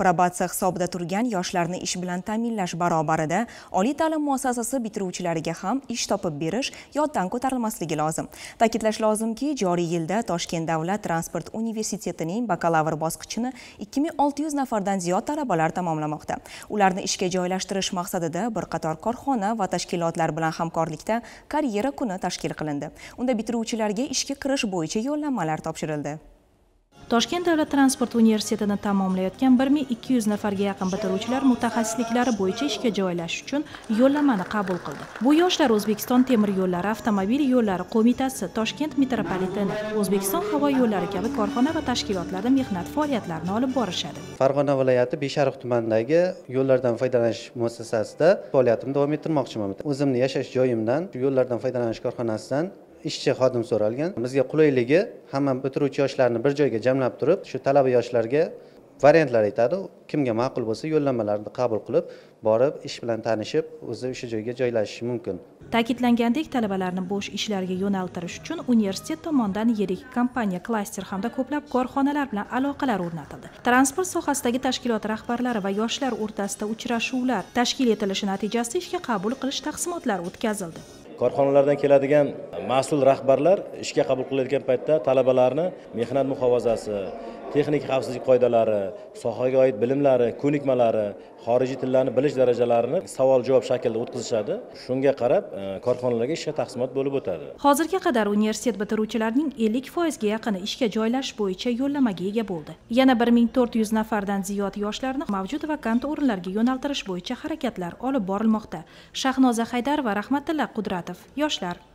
Probatsiya hisobida turgan yoshlarni ish bilan ta'minlash barobarida oliy ta'lim muassasasi bitiruvchilariga ham ish topib berish yoddan ko'tarilmasligi lozim. Ta'kidlash lozimki, joriy yilda Toshkent davlat transport universitetining bakalavr bosqichini 2600 nafardan ziyod talabalar tamomlamoqda. Ularni ishga joylashtirish maqsadida bir qator korxona va tashkilotlar bilan hamkorlikda karyera kuni tashkil qilindi. Unda bitiruvchilarga ishga kirish bo'yicha yo'llanmalar topshirildi. Toshkent davlat transport universitetini tamomlayotgan 1200 nafarga yaqin bitiruvchilar mutaxassisliklari bo'yicha ishga joylashish uchun yo'llanmani qabul qildi. Bu yoshlar O'zbekiston temir yo'llari avtomobil yo'llari qo'mitasi, Toshkent metropoliteni, O'zbekiston havo yo'llari kabi korxona va tashkilotlarda mehnat faoliyatlarini olib borishadi. Farg'ona viloyati Beshariq tumanidagi yo'llardan foydalanish muassasasida faoliyatimni davom ettirmoqchiman. O'zimni yashash joyimdan yo'llardan foydalanish korxonasidan ishchi xodim so'ralgan. Bizga qulayligi hamma bitiruvchi yoshlarni bir joyga jamlab turib, shu talaba yoshlarga variantlar aytadi. Kimga ma'qul bo'lsa yo'llanmalarni qabul qilib, borib ish bilan tanishib, o'zi o'sha joyga joylashishi mumkin. Ta'kidlangandek, talabalarni bo'sh ishlarga yo'naltirish uchun universitet tomonidan yirik kompaniya, klaster hamda ko'plab korxonalar bilan aloqalar o'rnatildi. Transport sohasidagi tashkilot rahbarlari va yoshlar o'rtasida uchrashuvlar tashkil etilishi natijasida ishga qabul qilish taqsimotlari o'tkazildi. Korxonalardan keladigan mas'ul rahbarlar ishga qabul qilinadigan paytda talabalarni mehnat muhofazasi, texnik xavfsizlik qoidalari, sohaga oid bilimlari, ko'nikmalari, xorijiy tillarni bilish darajalarini savol-javob shaklida o'tkazishadi. Shunga qarab korxonalarga ishga taqsimot bo'lib o'tadi. Hozirga qadar universitet bitiruvchilarining 50% ga yaqini ishga joylashish bo'yicha yo'llanmaga ega bo'ldi. Yana 1400 nafardan ziyod yoshlarni mavjud vakant o'rinlarga yo'naltirish bo'yicha harakatlar olib borilmoqda. Shahnoza Haydar va Rahmatilla Qudratov, yoshlar.